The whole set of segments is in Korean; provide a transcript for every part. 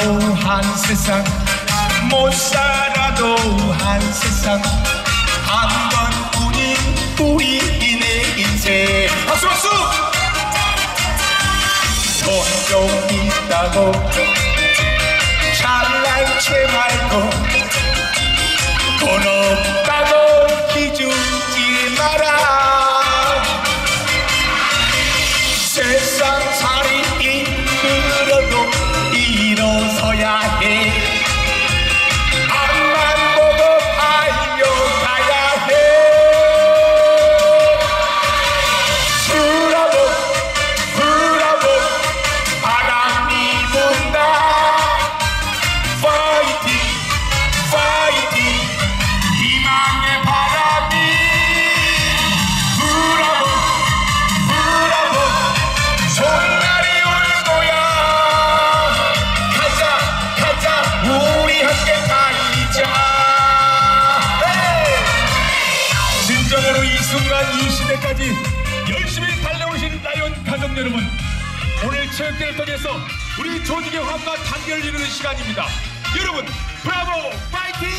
한 세상 못 살아도 한 세상 한 번뿐인 우리의 인생. 박수 박수. 돈 좀 있다고 잘난 체 말고 돈 없다고 기죽지 마라. 세상살이 힘들어도 일어서야 해. 앞만 보고 달려가야 해. 불어보 바람이 분다. 파이팅 파이팅 희망의 바람이 불어보 손날이 올 거야. 가자 우리 함께 달리자. 진정으로 이 순간 이 시대까지 열심히 달려오신 라이온 가족 여러분, 오늘 체육대회를 통해서 우리 조직의 화합과 단결을 이루는 시간입니다. 여러분 브라보 파이팅!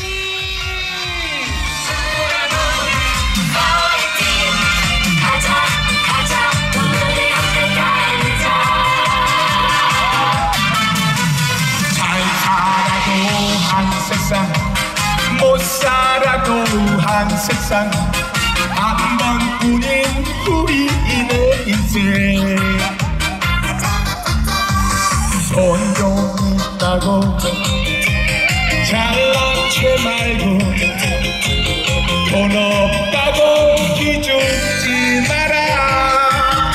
한 세상 못 살아도 한 세상 한 번뿐인 우리의 인생. 돈 좀 있다고 잘난 체 말고 돈 없다고 기죽지 마라.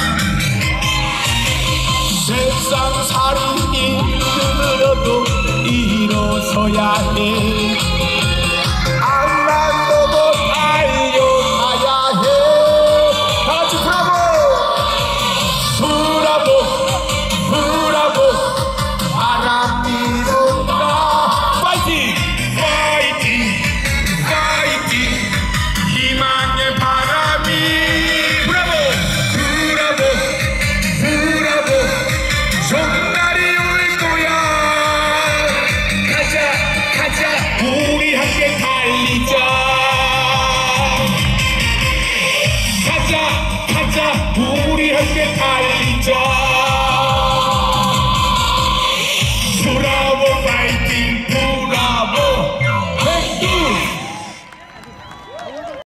세상살이 힘들어도 일어서야 해.